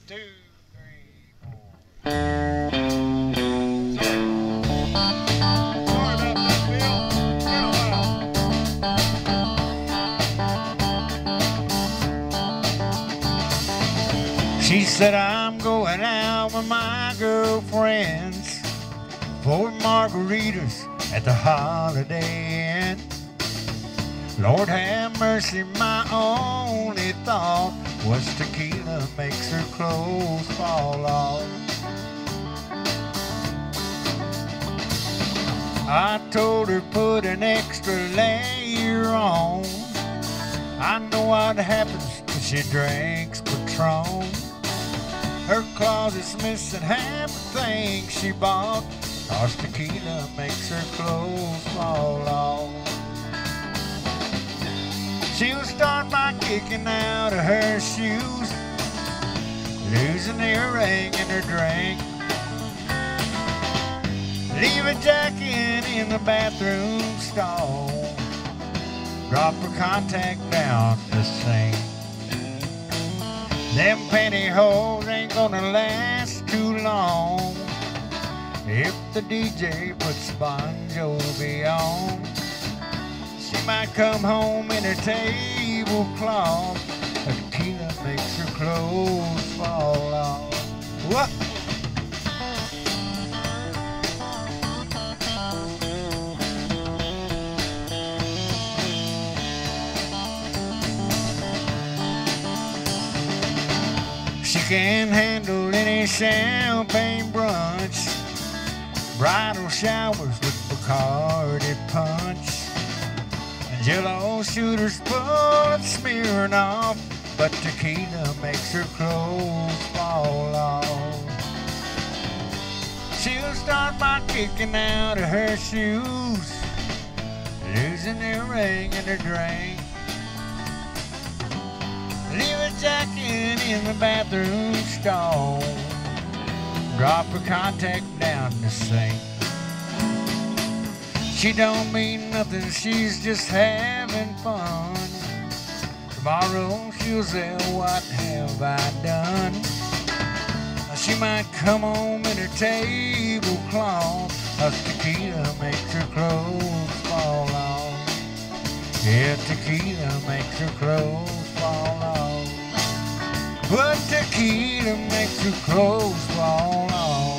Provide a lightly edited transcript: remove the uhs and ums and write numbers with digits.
2, 3, 4. Sorry about that, Bill. Been a while. She said, I'm going out with my girlfriends for margaritas at the Holiday Inn. Lord have mercy, my only thought was tequila makes her clothes fall off. I told her put an extra layer on. I know what happens when she drinks Patron. Her closet's missing half the things she bought, 'cause tequila makes her clothes fall off. She'll start by kicking out of her shoes, losing the earring in her drink, leave a jacket in the bathroom stall, drop her contact down the sink. Them pantyhose ain't gonna last too long if the DJ puts Bon Jovi on. She might come home in her tablecloth. Tequila makes her clothes fall off. What? She can't handle any champagne brunch, bridal showers with Bacardi punch, Jello shooters full of Smirnoff, but tequila makes her clothes fall off. She'll start by kicking out of her shoes, losing the ring in her drink, leave a jacket in the bathroom stall, drop her contact down the sink. She don't mean nothing, she's just having fun. Tomorrow she'll say, what have I done? She might come home in her tablecloth, 'cause tequila makes her clothes fall off. Yeah, tequila makes her clothes fall off. But tequila makes her clothes fall off.